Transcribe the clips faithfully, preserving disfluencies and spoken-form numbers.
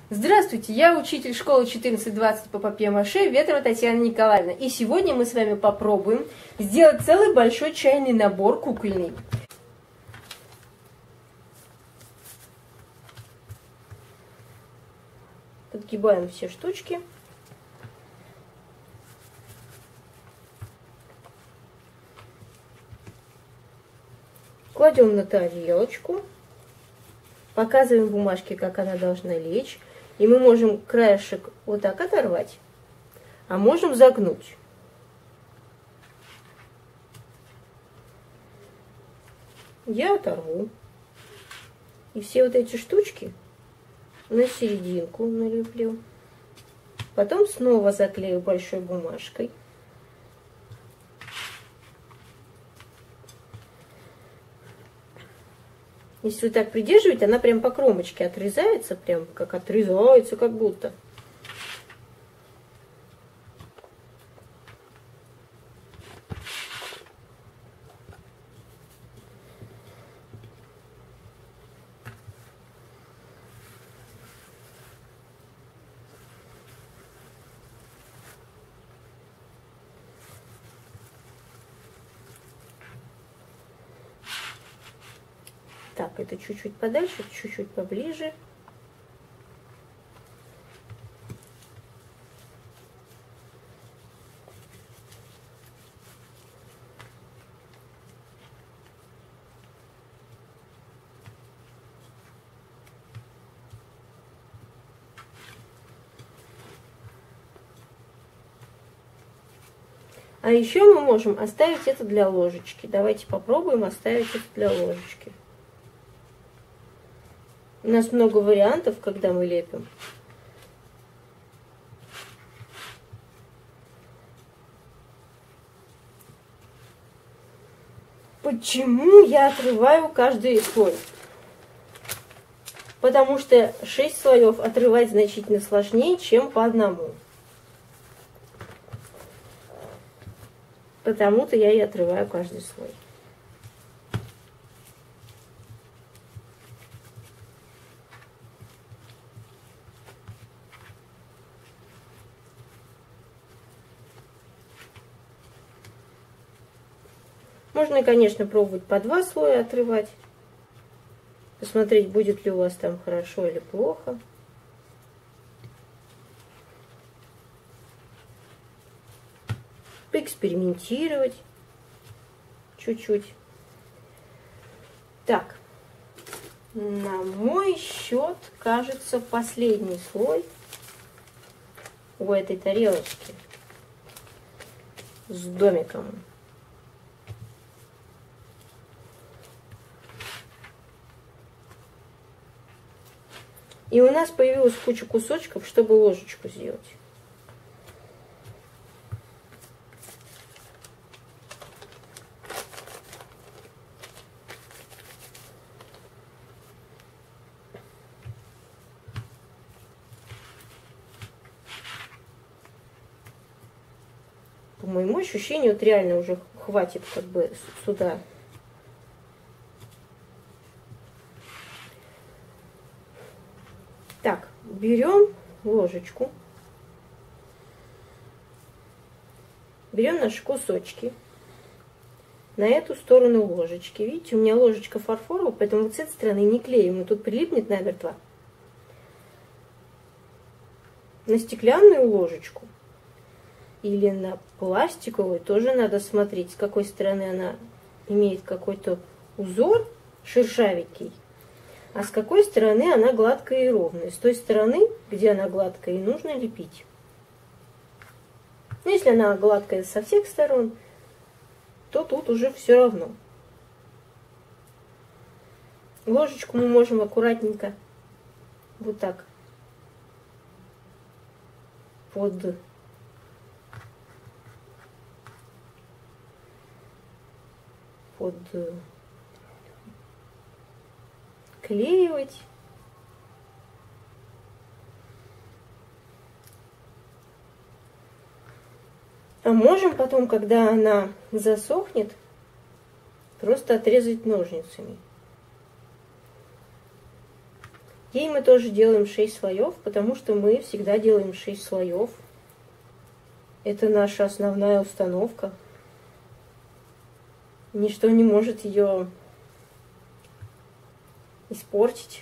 Здравствуйте, я учитель школы четырнадцать двадцать по папье-маше Ветрова Татьяна Николаевна. И сегодня мы с вами попробуем сделать целый большой чайный набор кукольный. Подгибаем все штучки. Кладем на тарелочку. Показываем бумажке, как она должна лечь. И мы можем краешек вот так оторвать, а можем загнуть. Я оторву. И все вот эти штучки на серединку налеплю. Потом снова заклею большой бумажкой. Если вы так придерживаете, она прям по кромочке отрезается, прям как отрезается, как будто. Так, это чуть-чуть подальше, чуть-чуть поближе. А еще мы можем оставить это для ложечки. Давайте попробуем оставить это для ложечки. У нас много вариантов, когда мы лепим. Почему я отрываю каждый слой? Потому что шесть слоев отрывать значительно сложнее, чем по одному. Потому-то я и отрываю каждый слой. Можно, конечно, пробовать по два слоя отрывать. Посмотреть, будет ли у вас там хорошо или плохо. Поэкспериментировать чуть-чуть. Так, на мой счет, кажется, последний слой у этой тарелочки с домиком. И у нас появилась куча кусочков, чтобы ложечку сделать. По моему ощущению, вот реально уже хватит как бы сюда. Так, берем ложечку, берем наши кусочки на эту сторону ложечки. Видите, у меня ложечка фарфоровая, поэтому вот с этой стороны не клеим, но тут прилипнет намертво. На стеклянную ложечку или на пластиковую тоже надо смотреть, с какой стороны она имеет какой-то узор шершавенький. А с какой стороны она гладкая и ровная? С той стороны, где она гладкая, и нужно лепить. Но если она гладкая со всех сторон, то тут уже все равно. Ложечку мы можем аккуратненько вот так под под клеивать. А можем потом, когда она засохнет, просто отрезать ножницами. Ей мы тоже делаем шесть слоев, потому что мы всегда делаем шесть слоев. Это наша основная установка. Ничто не может ее испортить.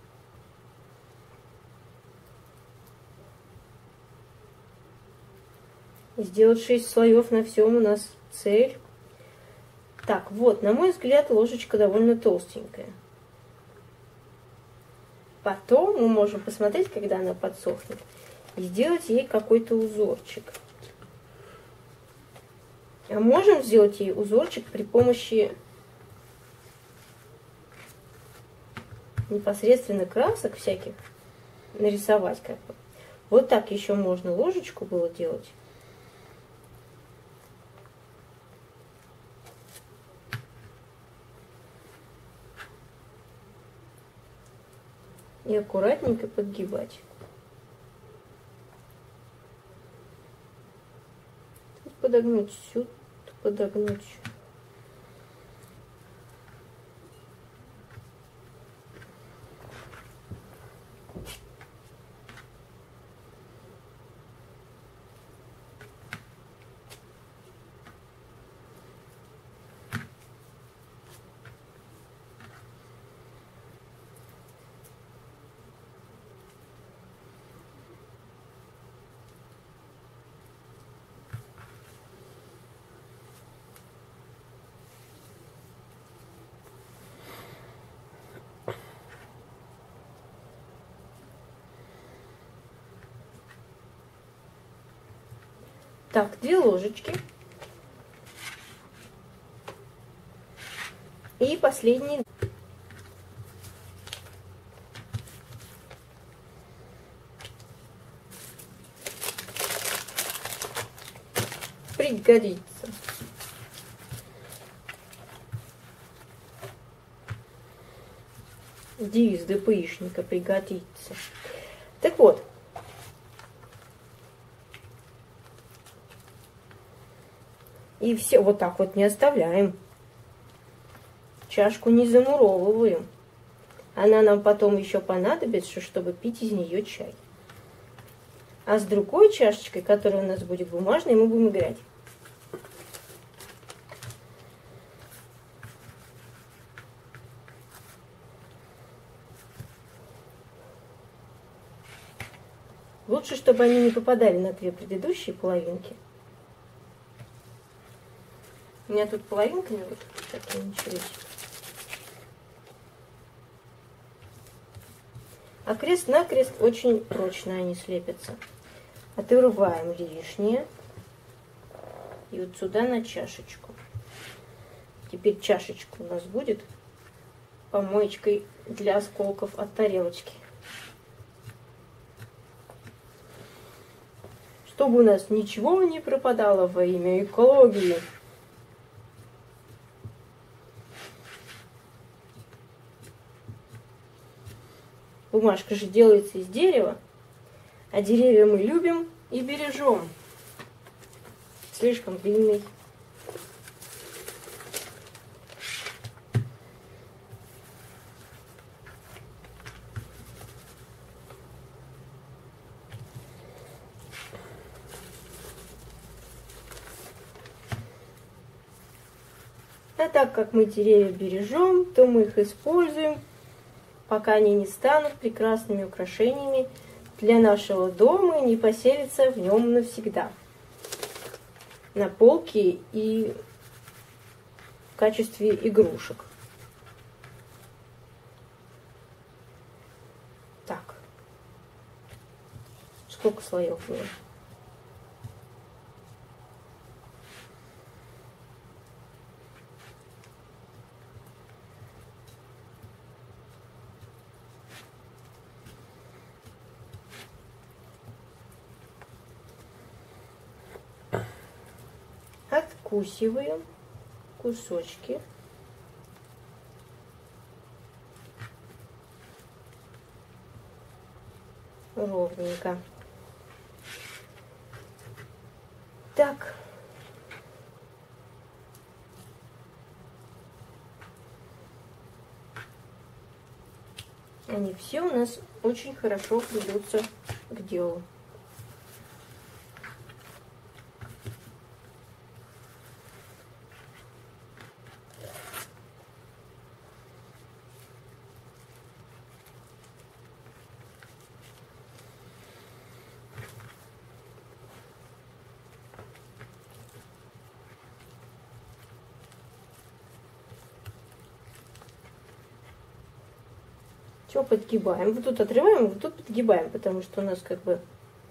Сделать шесть слоев на всем у нас цель. Так, вот, на мой взгляд, ложечка довольно толстенькая. Потом мы можем посмотреть, когда она подсохнет, и сделать ей какой-то узорчик. А можем сделать ей узорчик при помощи непосредственно красок всяких, нарисовать как бы. Вот так еще можно ложечку было делать. И аккуратненько подгибать. Тут подогнуть, сюда подогнуть. Так, две ложечки. И последний. Пригодится. Девиз ДПИшника пригодится. Так вот. И все вот так вот не оставляем. Чашку не замуровываем. Она нам потом еще понадобится, чтобы пить из нее чай. А с другой чашечкой, которая у нас будет бумажной, мы будем играть. Лучше, чтобы они не попадали на две предыдущие половинки. У меня тут половинками вот такие начались. А крест-накрест очень прочно они слепятся. Отрываем лишнее. И вот сюда на чашечку. Теперь чашечка у нас будет помоечкой для осколков от тарелочки. Чтобы у нас ничего не пропадало во имя экологии. Бумажка же делается из дерева, а деревья мы любим и бережем. Слишком длинный. А так как мы деревья бережем, то мы их используем, пока они не станут прекрасными украшениями для нашего дома и не поселятся в нем навсегда. На полке и в качестве игрушек. Так. Сколько слоев было? Откусиваем кусочки. Ровненько. Так. они все у нас очень хорошо придутся к делу. Все подгибаем. Вот тут отрываем, вот тут подгибаем, потому что у нас как бы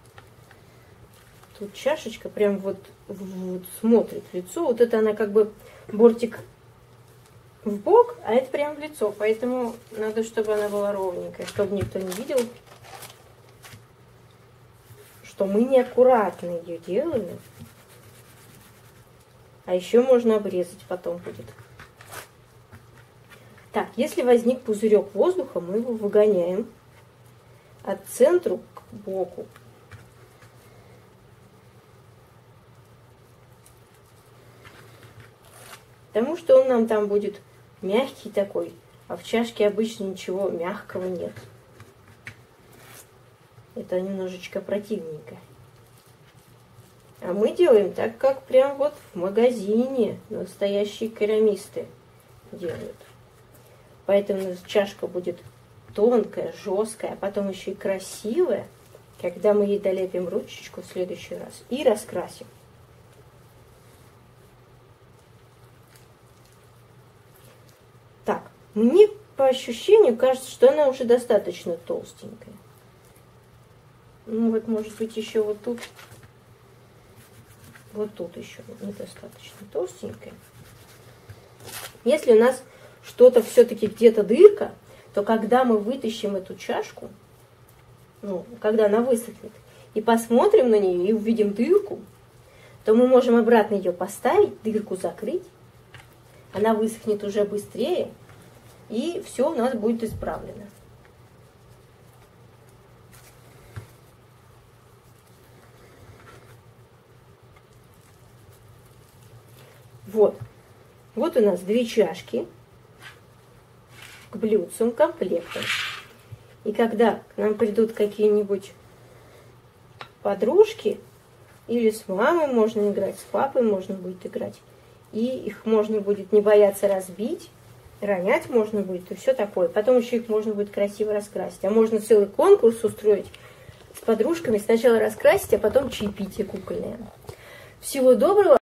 тут чашечка прям вот, вот смотрит в лицо. Вот это она как бы бортик в бок, а это прям в лицо. Поэтому надо, чтобы она была ровненькая, чтобы никто не видел, что мы неаккуратно ее делаем. А еще можно обрезать потом будет. Так, если возник пузырек воздуха, мы его выгоняем от центра к боку. Потому что он нам там будет мягкий такой, а в чашке обычно ничего мягкого нет. Это немножечко противненько. А мы делаем так, как прям вот в магазине настоящие керамисты делают. Поэтому чашка будет тонкая, жесткая, а потом еще и красивая, когда мы ей долепим ручечку в следующий раз и раскрасим. Так, мне по ощущению кажется, что она уже достаточно толстенькая. Ну вот, может быть, еще вот тут, вот тут еще недостаточно толстенькая. Если у нас что-то все-таки где-то дырка, то когда мы вытащим эту чашку, ну, когда она высохнет, и посмотрим на нее и увидим дырку, то мы можем обратно ее поставить, дырку закрыть, она высохнет уже быстрее, и все у нас будет исправлено. Вот. Вот у нас две чашки к блюдцам комплектом. И когда к нам придут какие-нибудь подружки, или с мамой можно играть, с папой можно будет играть, и их можно будет не бояться разбить, ронять можно будет и все такое. Потом еще их можно будет красиво раскрасить. А можно целый конкурс устроить с подружками, сначала раскрасить, а потом чаепитие кукольное. Всего доброго!